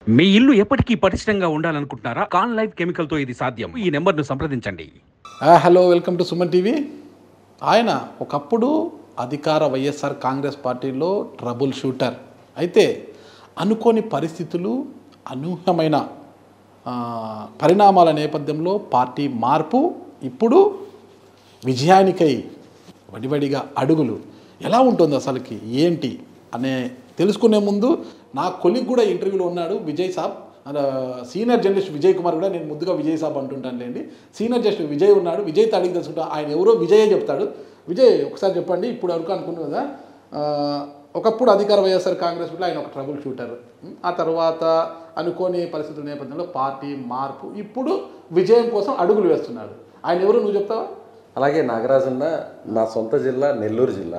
మీ ఇల్లు ఎప్పటికీ పటిష్టంగా ఉండాలనుకుంటున్నారా? కాన్ లైఫ్ కెమికల్‌తో ఇది సాధ్యం. ఈ నంబర్‌ను సంప్రదించండి. Hello, welcome to Suman TV. ఆయన ఒకప్పుడు అధికార వైఎస్ఆర్ కాంగ్రెస్ పార్టీలో ట్రబుల్ షూటర్. అయితే అనుకోని పరిస్థితులు, అనూహ్యమైన పరిణామాల నేపథ్యంలో పార్టీ మార్పు, ఇప్పుడు విజయానికై వడివడిగా అడుగులు. ఎలా ఉంటుంది అసలుకి ఏంటి అనే తెలుసుకునే ముందు నా కొలిగ్ కూడా ఇంటర్వ్యూలో ఉన్నాడు, విజయ్ సాబ్. సీనియర్ జర్నలిస్ట్ విజయ్ కుమార్ కూడా, నేను ముద్దుగా విజయ్ సాబ్ అంటుంటాను లేండి. సీనియర్ జర్నలిస్ట్ విజయ్ ఉన్నాడు. విజయ్తో అడిగి తెలుసుకుంటా, ఆయన ఎవరో విజయే చెప్తాడు. విజయ్, ఒకసారి చెప్పండి, ఇప్పుడు వరకు అనుకున్నాం కదా, ఒకప్పుడు అధికార వైఎస్ఆర్ కాంగ్రెస్ కూడా ఆయన ఒక ట్రబుల్ షూటర్. ఆ తర్వాత అనుకోని పరిస్థితుల నేపథ్యంలో పార్టీ మార్పు, ఇప్పుడు విజయం కోసం అడుగులు వేస్తున్నాడు. ఆయన ఎవరు నువ్వు చెప్తావా? అలాగే నాగరాజన్న, నా సొంత జిల్లా నెల్లూరు జిల్లా.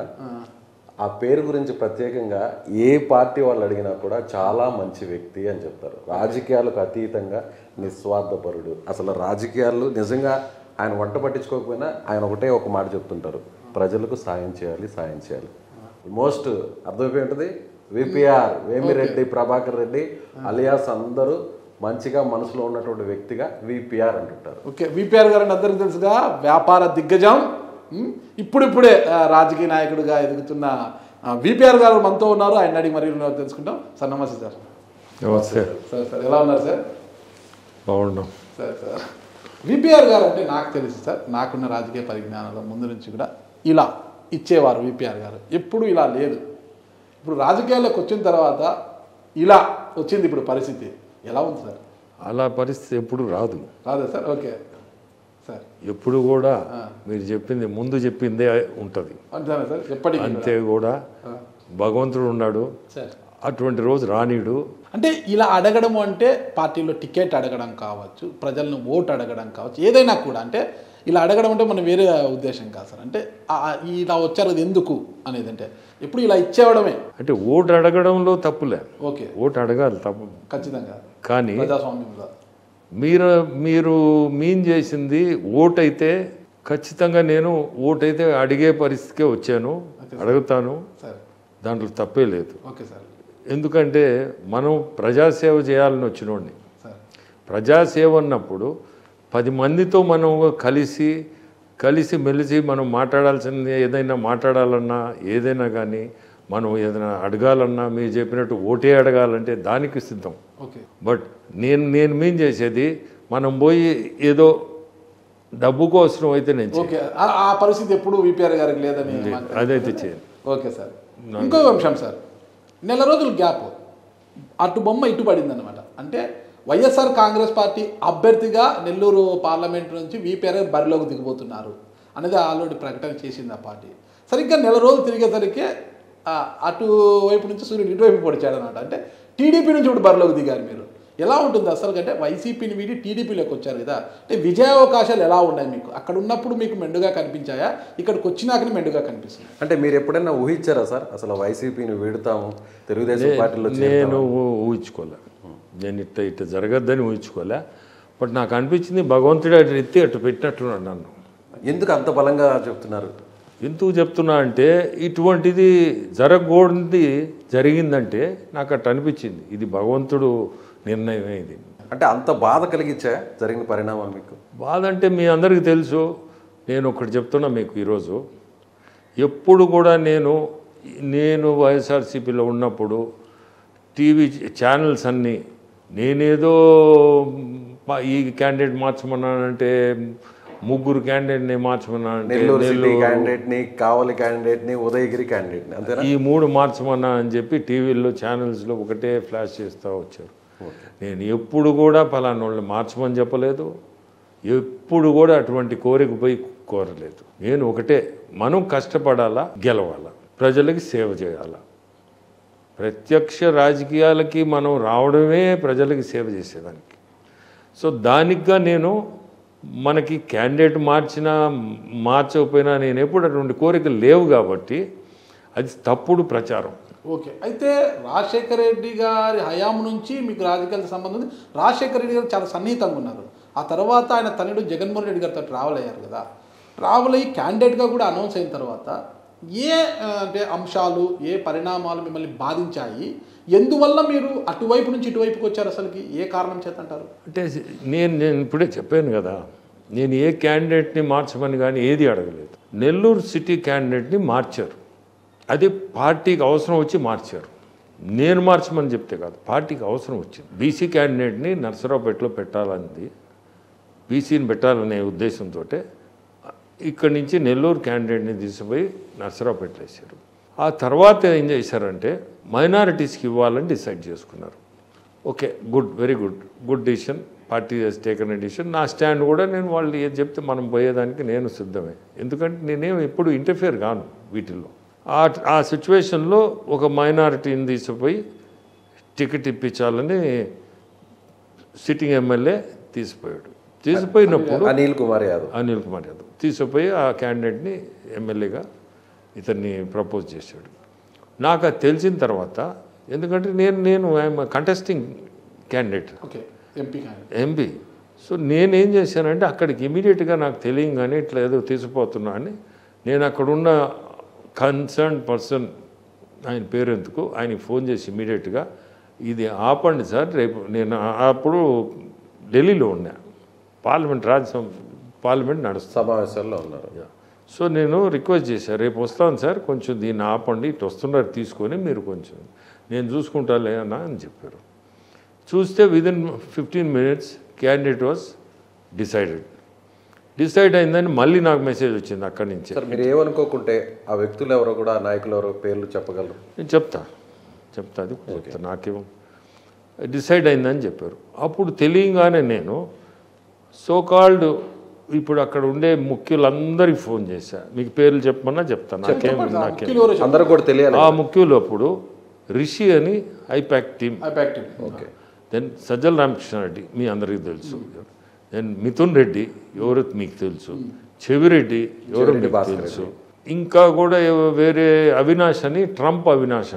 ఆ పేరు గురించి ప్రత్యేకంగా ఏ పార్టీ వాళ్ళు అడిగినా కూడా చాలా మంచి వ్యక్తి అని చెప్తారు. రాజకీయాలకు అతీతంగా నిస్వార్థపరుడు. అసలు రాజకీయాలు నిజంగా ఆయన వంట పట్టించుకోకపోయినా ఆయన ఒకటే ఒక మాట చెప్తుంటారు, ప్రజలకు సాయం చేయాలి, సాయం చేయాలి. మోస్ట్ అర్థమైపోయి ఉంటుంది. విపిఆర్ వేమిరెడ్డి ప్రభాకర్ రెడ్డి అలియాస్ అందరూ మంచిగా మనసులో ఉన్నటువంటి వ్యక్తిగా విపిఆర్ అంటుంటారు. ఓకే, విపిఆర్ గారు అందరికీ తెలుసుగా, వ్యాపార దిగ్గజం, ఇప్పుడిప్పుడే రాజకీయ నాయకుడిగా ఎదుగుతున్న విపిఆర్ గారు మనతో ఉన్నారు. ఆయన అడిగి మరి తెలుసుకుంటాం. సార్ నమస్తే. సార్ నమస్తే సార్ ఎలా ఉన్నారు సార్? బాగున్నాం సార్ విపిఆర్ గారు అంటే నాకు తెలుసు సార్, నాకున్న రాజకీయ పరిజ్ఞానంలో ముందు నుంచి కూడా ఇలా ఇచ్చేవారు విపిఆర్ గారు. ఎప్పుడు ఇలా లేదు. ఇప్పుడు రాజకీయాల్లోకి వచ్చిన తర్వాత ఇలా వచ్చింది ఇప్పుడు పరిస్థితి. ఎలా ఉంది సార్? అలా పరిస్థితి ఎప్పుడు రాదు. రాదా సార్? Okay sir. ఎప్పుడు కూడా మీరు చెప్పింది ముందు చెప్పిందే ఉంటుంది. అంతేనా సార్? ఎప్పటికీ అంతే కూడా భగవంతుడు ఉన్నాడు, సార్ అటువంటి రోజు రానీడు. అంటే ఇలా అడగడం అంటే పార్టీలో టికెట్ అడగడం కావచ్చు, ప్రజలను ఓటు అడగడం కావచ్చు, ఏదైనా కూడా. అంటే ఇలా అడగడం అంటే మనం వేరే ఉద్దేశం కాదు సార్. అంటే ఇలా వచ్చారు అది ఎందుకు అనేది, అంటే ఎప్పుడు ఇలా ఇచ్చేవడమే. అంటే ఓటు అడగడంలో తప్పులే. ఓకే, ఓటు అడగాలి, తప్పు ఖచ్చితంగా. కానీ ప్రజాస్వామ్యంలో మీరు మీన్ చేసింది ఓటైతే ఖచ్చితంగా నేను ఓటైతే అడిగే పరిస్థితికే వచ్చాను, అడుగుతాను, సార్. దాంట్లో తప్పే లేదు. Okay sir. ఎందుకంటే మనం ప్రజాసేవ చేయాలని వచ్చినోడిని. సార్ ప్రజాసేవ అన్నప్పుడు 10 మందితో మనం కలిసి మెలిసి మనం మాట్లాడాల్సింది, ఏదైనా మాట్లాడాలన్నా ఏదైనా కానీ మనం ఏదైనా అడగాలన్నా మీరు చెప్పినట్టు ఓటే అడగాలంటే దానికి సిద్ధం. ఓకే. బట్ నేను మీన్ చేసేది మనం పోయి ఏదో డబ్బు కోసం అయితే నేను ఓకే, ఆ పరిస్థితి ఎప్పుడు విపిఆర్ గారికి లేదని అదైతే చేయను. Okay sir. ఇంకో అంశం సార్, నెల రోజుల గ్యాప్, అటు బొమ్మ ఇటు పడింది అనమాట. అంటే వైఎస్ఆర్ కాంగ్రెస్ పార్టీ అభ్యర్థిగా నెల్లూరు పార్లమెంట్ నుంచి విపిఆర్ బరిలోకి దిగిపోతున్నారు అనేది ఆల్రెడీ ప్రకటన చేసింది ఆ పార్టీ. సరిగ్గా నెల రోజులు తిరిగేసరికి అటువైపు నుంచి సూర్యుడు ఇటువైపు పొడిచాడు అనమాట. అంటే టీడీపీ నుంచి ఇప్పుడు బరిలోకి దిగారు మీరు. ఎలా ఉంటుంది అసలు? అంటే వైసీపీని వీడి టీడీపీలోకి వచ్చారు కదా, అంటే విజయావకాశాలు ఎలా ఉన్నాయి మీకు? అక్కడ ఉన్నప్పుడు మీకు మెండుగా కనిపించాయా, ఇక్కడికి వచ్చినాకనే మెండుగా కనిపిస్తుంది? అంటే మీరు ఎప్పుడైనా ఊహించారా సార్ అసలు వైసీపీని వీడుతాము, తెలుగుదేశం పార్టీలో నేను ఊహించుకోలే, నేను ఇట్ట జరగద్దని ఊహించుకోలే. బట్ నాకు అనిపించింది భగవంతుడు అటు ఎత్తి అటు పెట్టినట్టున్నాడు నన్ను. ఎందుకు అంత బలంగా చెప్తున్నారు? ఎందుకు చెప్తున్నా అంటే ఇటువంటిది జరగకూడదు జరిగిందంటే నాకు అట్లా అనిపించింది, ఇది భగవంతుడు నిర్ణయమే ఇది. అంటే అంత బాధ కలిగించా జరిగిన పరిణామాలు మీకు? బాధ అంటే మీ అందరికీ తెలుసు. నేను ఒకటి చెప్తున్నా మీకు ఈరోజు, ఎప్పుడు కూడా నేను వైఎస్ఆర్సీపీలో ఉన్నప్పుడు టీవీ ఛానల్స్ అన్నీ నేనేదో ఈ క్యాండిడేట్ మార్చమన్నానంటే, 3 క్యాండిడేట్ని మార్చమన్నానంటే, నెల్లూరు సిటీ క్యాండిడేట్ని, కావలి క్యాండిడేట్ని, ఉదయగిరి క్యాండిడేట్ని, అంతేనా? ఈ 3 మార్చమన్నా అని చెప్పి టీవీల్లో ఛానల్స్లో ఒకటే ఫ్లాష్ చేస్తూ వచ్చారు. నేను ఎప్పుడు కూడా ఫలానా వాళ్ళని మార్చమని చెప్పలేదు, ఎప్పుడు కూడా అటువంటి కోరిక పోయి కోరలేదు. నేను ఒకటే, మనం కష్టపడాలా, గెలవాలా, ప్రజలకి సేవ చేయాలా. ప్రత్యక్ష రాజకీయాలకి మనం రావడమే ప్రజలకి సేవ చేసేదానికి. సో దానికిగా నేను, మనకి క్యాండిడేట్ మార్చకపోయినా నేను ఎప్పుడు అటువంటి కోరికలు లేవు కాబట్టి అది తప్పుడు ప్రచారం. ఓకే. అయితే రాజశేఖర రెడ్డి గారి హయాం నుంచి మీకు రాజకీయాలకు సంబంధం ఉంది. రాజశేఖర రెడ్డి గారు చాలా సన్నిహితంగా ఉన్నారు. ఆ తర్వాత ఆయన తనయుడు జగన్మోహన్ రెడ్డి గారితో ట్రావెల్ అయ్యారు కదా. ట్రావెల్ అయ్యి క్యాండిడేట్గా కూడా అనౌన్స్ అయిన తర్వాత ఏ అంటే అంశాలు, ఏ పరిణామాలు మిమ్మల్ని బాధించాయి? ఎందువల్ల మీరు అటువైపు నుంచి ఇటువైపుకి వచ్చారు అసలుకి? ఏ కారణం చేత అంటారు? అంటే నేను ఇప్పుడే చెప్పాను కదా, నేను ఏ క్యాండిడేట్ని మార్చమని కానీ ఏది అడగలేదు. నెల్లూరు సిటీ క్యాండిడేట్ని మార్చారు. అది పార్టీకి అవసరం వచ్చి మార్చారు. నేను మార్చమని చెప్తే కాదు, పార్టీకి అవసరం వచ్చింది. బీసీ క్యాండిడేట్ని నర్సరావుపేటలో పెట్టాలని, బీసీని పెట్టాలనే ఉద్దేశంతో ఇక్కడి నుంచి నెల్లూరు క్యాండిడేట్ని తీసుకుపోయి నర్సరావుపేటలో వేశారు. ఆ తర్వాత ఏం చేశారంటే మైనారిటీస్కి ఇవ్వాలని డిసైడ్ చేసుకున్నారు. Okay, good, very good decision. Party has taken a decision. నా స్టాండ్ కూడా నేను వాళ్ళు ఏది చెప్తే మనం పోయేదానికి నేను సిద్ధమే. ఎందుకంటే నేనేం ఎప్పుడు ఇంటర్ఫియర్ కాను వీటిల్లో. ఆ సిచ్యువేషన్లో ఒక మైనారిటీని తీసుకుపోయి టికెట్ ఇప్పించాలని సిట్టింగ్ ఎమ్మెల్యే తీసుకుపోయినప్పుడు అనిల్ కుమార్ యాదవ్ తీసుకుపోయి ఆ క్యాండిడేట్ని ఎమ్మెల్యేగా ఇతన్ని ప్రపోజ్ చేశాడు. నాకు అది తెలిసిన తర్వాత, ఎందుకంటే నేను I'm contesting candidate, MP. So నేనేం చేశానంటే అక్కడికి ఇమీడియట్గా నాకు తెలియగానే ఇట్లా ఏదో తీసుకుపోతున్నా అని నేను అక్కడున్న కన్సర్న్ పర్సన్, ఆయన పేరు ఎందుకు, ఆయనకి ఫోన్ చేసి ఇమీడియట్గా ఇది ఆపండి సార్, రేపు నేను అప్పుడు ఢిల్లీలో ఉన్నా, పార్లమెంట్ నడుస్తుంది, సమావేశాల్లో ఉన్నారు. సో నేను రిక్వెస్ట్ చేశాను, రేపు వస్తాను సార్, కొంచెం దీన్ని ఆపండి, ఇటు వస్తున్నారు తీసుకొని మీరు కొంచెం నేను చూసుకుంటాలే అన్నా అని చెప్పారు. చూస్తే within 15 minutes candidate was decide అయిందని మళ్ళీ నాకు మెసేజ్ వచ్చింది అక్కడి నుంచి. సార్ మీరు ఏమనుకోకుంటే ఆ వ్యక్తులు ఎవరో కూడా, ఆ నాయకులు ఎవరో పేర్లు చెప్పగలరు? నేను చెప్తా అది చెప్తా. నాకేమో డిసైడ్ అయిందని చెప్పారు. అప్పుడు తెలియగానే నేను సోకాల్డ్ ఇప్పుడు అక్కడ ఉండే ముఖ్యులందరికీ ఫోన్ చేశా. మీకు పేర్లు చెప్పమన్నా చెప్తాను, నాకేం అందరూ కూడా తెలియాలి. ఆ ముఖ్యులు అప్పుడు రిషి అని IPAC team, okay, then Sajjala Ramakrishna Reddy మీ అందరికీ తెలుసు, దెన్ మిథున్ రెడ్డి ఎవరో మీకు తెలుసు, చెవిరెడ్డి ఎవరో మీకు తెలుసు, ఇంకా కూడా వేరే అవినాష్ అని ట్రంప్ అవినాష్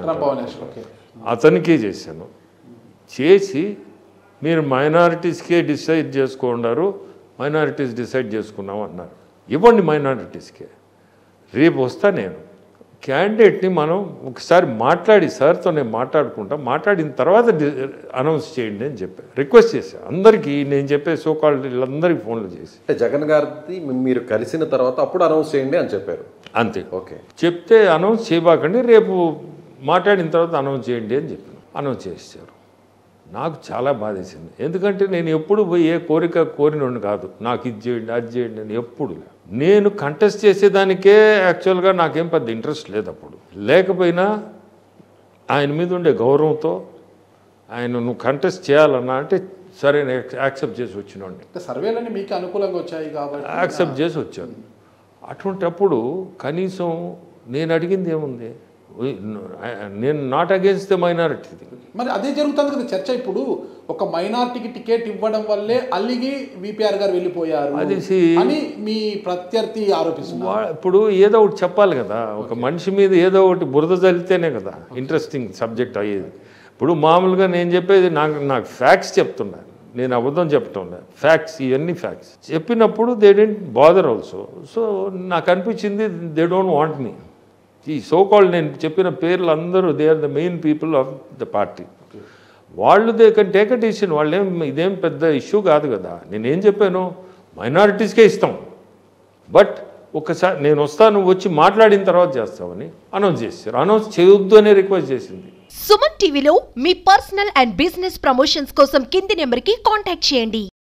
అతనికే చేశాను. చేసి మీరు మైనారిటీస్కే డిసైడ్ చేసుకున్నారు, మైనారిటీస్ డిసైడ్ చేసుకున్నాం అన్నారు. ఇవ్వండి మైనారిటీస్కే, రేపు వస్తా నేను. క్యాండిడేట్ని మనం ఒకసారి మాట్లాడి సార్తో నేను మాట్లాడిన తర్వాత అనౌన్స్ చేయండి అని చెప్పాను, రిక్వెస్ట్ చేశాను అందరికీ. నేను చెప్పే సోకాల్డ్ వీళ్ళందరికీ ఫోన్లు చేసి, జగన్ గారిది మీరు కలిసిన తర్వాత అప్పుడు అనౌన్స్ చేయండి అని చెప్పారు. అంతే, ఓకే. చెప్తే అనౌన్స్ చేయబాకండి, రేపు మాట్లాడిన తర్వాత అనౌన్స్ చేయండి అని చెప్పాను. అనౌన్స్ చేశారు. నాకు చాలా బాధేసింది, ఎందుకంటే నేను ఎప్పుడు పోయి ఏ కోరిక కోరినోడిని కాదు, నాకు ఇది చేయండి అది చేయండి అని ఎప్పుడు. నేను కంటెస్ట్ చేసేదానికే యాక్చువల్గా నాకేం పెద్ద ఇంట్రెస్ట్ లేదు అప్పుడు. లేకపోయినా ఆయన మీద ఉండే గౌరవంతో ఆయన నువ్వు కంటెస్ట్ చేయాలన్నా అంటే సరే యాక్సెప్ట్ చేసి వచ్చినోడిని. సర్వేలన్నీ మీకు అనుకూలంగా వచ్చాయి కాబట్టి యాక్సెప్ట్ చేసి వచ్చాను. అటువంటప్పుడు కనీసం నేను అడిగింది ఏముంది, నేను నాట్ అగేన్స్ట్ ద మైనారిటీ. మరి అదే జరుగుతుంది కదా చర్చ. ఇప్పుడు ఒక మైనారిటీకి టికెట్ ఇవ్వడం వల్లే అల్లిగి విపిఆర్ గారు వెళ్ళిపోయారు అని మీ ప్రత్యర్థి ఆరోపిస్తున్నారు. ఇప్పుడు ఏదో ఒకటి చెప్పాలి కదా, ఒక మనిషి మీద ఏదో ఒకటి బురద జల్లితేనే కదా ఇంట్రెస్టింగ్ సబ్జెక్ట్ అయ్యేది. ఇప్పుడు మామూలుగా నేను చెప్పేది నాకు ఫ్యాక్ట్స్ చెప్తున్నా, నేను అబద్ధం చెప్పటం లేదు, ఫ్యాక్ట్స్, ఇవన్నీ ఫ్యాక్ట్స్ చెప్పినప్పుడు they didn't bother also. So నాకు అనిపించింది దే డోంట్ వాంట్ మీ. ఈ సోకాల్డ్ నేను చెప్పిన పేర్లు అందరూ they are the main people of the party. వాళ్ళు they can take a decision. ఇదేం పెద్ద ఇష్యూ కాదు కదా. నేనేం చెప్పాను, మైనారిటీస్కే ఇస్తాం, బట్ ఒకసారి నేను వస్తాను, వచ్చి మాట్లాడిన తర్వాత చేస్తామని అనౌన్స్ చేశారు. అనౌన్స్ చేయొద్దు అనే రిక్వెస్ట్ చేసింది. సుమన్ టీవీలో మీ పర్సనల్ అండ్ బిజినెస్ ప్రమోషన్స్ కోసం కింది నెంబర్కి కాంటాక్ట్ చేయండి.